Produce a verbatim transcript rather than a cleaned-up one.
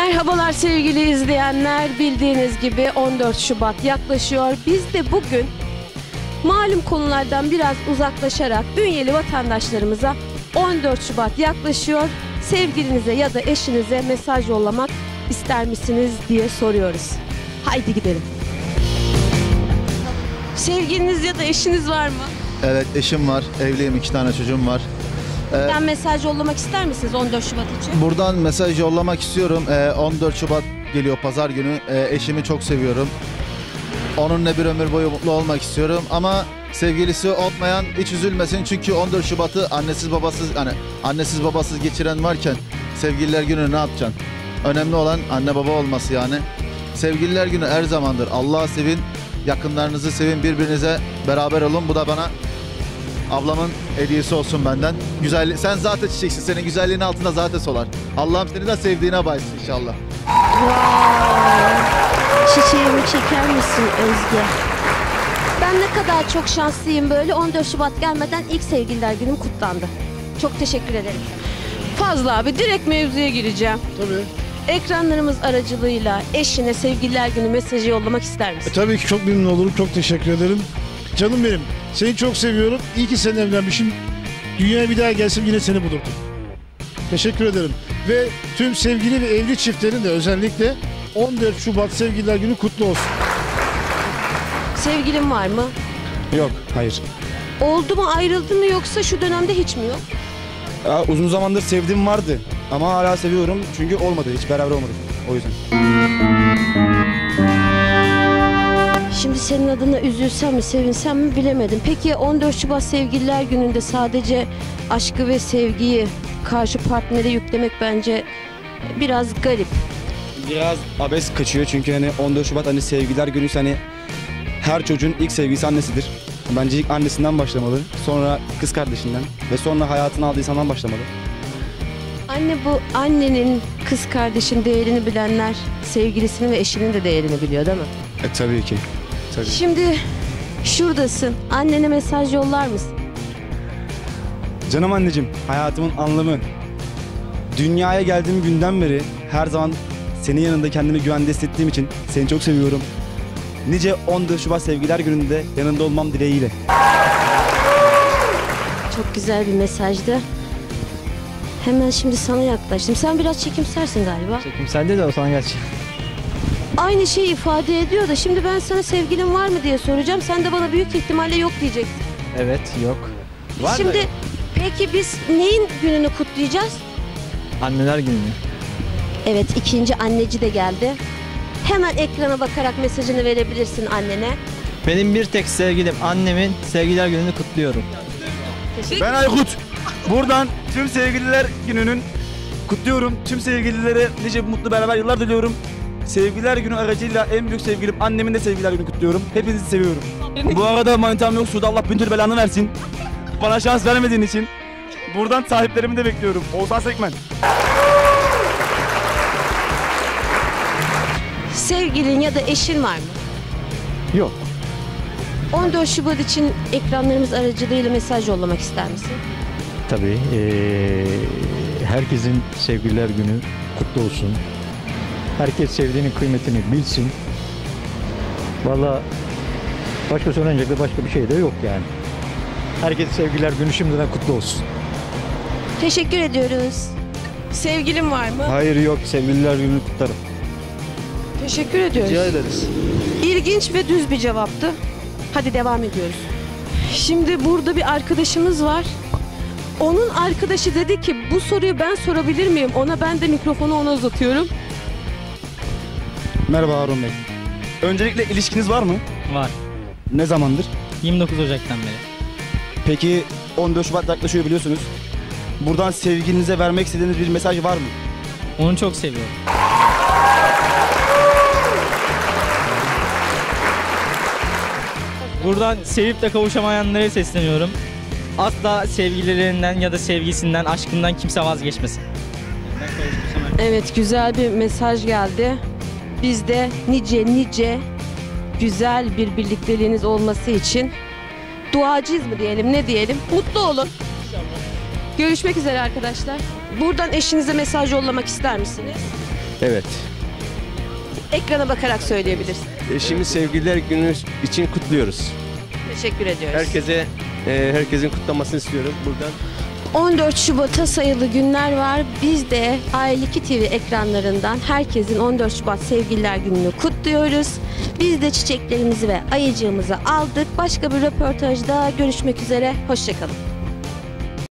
Merhabalar sevgili izleyenler. Bildiğiniz gibi on dört Şubat yaklaşıyor. Biz de bugün malum konulardan biraz uzaklaşarak Ünyeli vatandaşlarımıza on dört Şubat yaklaşıyor, sevgilinize ya da eşinize mesaj yollamak ister misiniz diye soruyoruz. Haydi gidelim. Sevgiliniz ya da eşiniz var mı? Evet, eşim var. Evliyim, iki tane çocuğum var. Buradan ee, mesaj yollamak ister misiniz on dört Şubat için? Buradan mesaj yollamak istiyorum. Ee, on dört Şubat geliyor, pazar günü. Ee, eşimi çok seviyorum. Onunla bir ömür boyu mutlu olmak istiyorum. Ama sevgilisi olmayan hiç üzülmesin. Çünkü on dört Şubat'ı annesiz babasız, hani annesiz babasız geçiren varken sevgililer günü ne yapacaksın? Önemli olan anne baba olması yani. Sevgililer günü her zamandır. Allah'ı sevin, yakınlarınızı sevin, birbirinize beraber olun. Bu da bana ablamın hediyesi olsun benden. Güzellik, sen zaten çiçeksin. Senin güzelliğin altında zaten solar. Allah'ım seni de sevdiğine baysın inşallah. Wow. Çiçeğimi çeker misin Özge? Ben ne kadar çok şanslıyım böyle. on dört Şubat gelmeden ilk sevgililer günüm kutlandı. Çok teşekkür ederim. Fazla abi, direkt mevzuya gireceğim. Tabii. Ekranlarımız aracılığıyla eşine sevgililer günü mesajı yollamak ister misin? E, tabii ki çok memnun olurum. Çok teşekkür ederim. Canım benim. Seni çok seviyorum. İyi ki seninle evlenmişim. Dünyaya bir daha gelsem yine seni bulurdum. Teşekkür ederim. Ve tüm sevgili ve evli çiftlerin de özellikle on dört Şubat sevgililer günü kutlu olsun. Sevgilin var mı? Yok, hayır. Oldu mu, ayrıldı mı, yoksa şu dönemde hiç mi yok? Ya, uzun zamandır sevdiğim vardı ama hala seviyorum çünkü olmadı, hiç beraber olmadık o yüzden. Şimdi senin adına üzülsem mi sevinsem mi bilemedim. Peki on dört Şubat sevgililer gününde sadece aşkı ve sevgiyi karşı partnere yüklemek bence biraz garip. Biraz abes kaçıyor çünkü hani on dört Şubat hani sevgililer günü, hani her çocuğun ilk sevgilisi annesidir. Bence ilk annesinden başlamalı, sonra kız kardeşinden ve sonra hayatını aldığı insandan başlamalı. Anne, bu annenin, kız kardeşin değerini bilenler sevgilisinin ve eşinin de değerini biliyor değil mi? E tabii ki. Tabii. Şimdi şuradasın. Annene mesaj yollar mısın? Canım anneciğim, hayatımın anlamı. Dünyaya geldiğim günden beri her zaman senin yanında kendimi güvende hissettiğim için seni çok seviyorum. Nice on dört Şubat sevgililer gününde yanında olmam dileğiyle. Çok güzel bir mesajdı. Hemen şimdi sana yaklaştım. Sen biraz çekimsersin galiba. Çekimselde de o sana geç. Aynı şeyi ifade ediyor da şimdi ben sana sevgilin var mı diye soracağım. Sen de bana büyük ihtimalle yok diyeceksin. Evet, yok. Var şimdi mı? Peki biz neyin gününü kutlayacağız? Anneler günü. Evet, ikinci anneci de geldi. Hemen ekrana bakarak mesajını verebilirsin annene. Benim bir tek sevgilim, annemin sevgililer gününü kutluyorum. Ben Aykut. Buradan tüm sevgililer gününün kutluyorum. Tüm sevgililere nice mutlu beraber yıllar diliyorum. Sevgililer günü aracıyla en büyük sevgilim annemin de sevgililer günü kutluyorum. Hepinizi seviyorum. Bu arada manitam yok, Suda Allah bin türlü belanı versin. Bana şans vermediğin için. Buradan sahiplerimi de bekliyorum. Oğuzhan Sekmen. Sevgilin ya da eşin var mı? Yok. on dört Şubat için ekranlarımız aracılığıyla mesaj yollamak ister misin? Tabii. Ee, herkesin sevgililer günü kutlu olsun. Herkes sevdiğinin kıymetini bilsin. Vallahi başka söylenecek de başka bir şey de yok yani. Herkes sevgililer günü şimdiden kutlu olsun. Teşekkür ediyoruz. Sevgilin var mı? Hayır, yok. Sevgililer gününü kutlarım. Teşekkür ediyoruz. Rica ederiz. İlginç ve düz bir cevaptı. Hadi devam ediyoruz. Şimdi burada bir arkadaşımız var. Onun arkadaşı dedi ki bu soruyu ben sorabilir miyim? Ona, ben de mikrofonu ona uzatıyorum. Merhaba Harun Bey. Öncelikle ilişkiniz var mı? Var. Ne zamandır? yirmi dokuz Ocak'tan beri. Peki on dört Şubat yaklaşıyor biliyorsunuz. Buradan sevgilinize vermek istediğiniz bir mesaj var mı? Onu çok seviyorum. Buradan sevip de kavuşamayanlara sesleniyorum. Asla sevgililerinden ya da sevgisinden, aşkından kimse vazgeçmesin. Evet, güzel bir mesaj geldi. Biz de nice nice güzel bir birlikteliğiniz olması için duacıyız mı diyelim, ne diyelim? Mutlu olun. Görüşmek üzere arkadaşlar. Buradan eşinize mesaj yollamak ister misiniz? Evet. Ekrana bakarak söyleyebilirsin. Eşimi Sevgililer Günü için kutluyoruz. Teşekkür ediyoruz. Herkese e, herkesin kutlamasını istiyorum buradan. on dört Şubat'a sayılı günler var. Biz de A elli iki T V ekranlarından herkesin on dört Şubat Sevgililer Günü'nü kutluyoruz. Biz de çiçeklerimizi ve ayıcığımızı aldık. Başka bir röportajda görüşmek üzere. Hoşçakalın.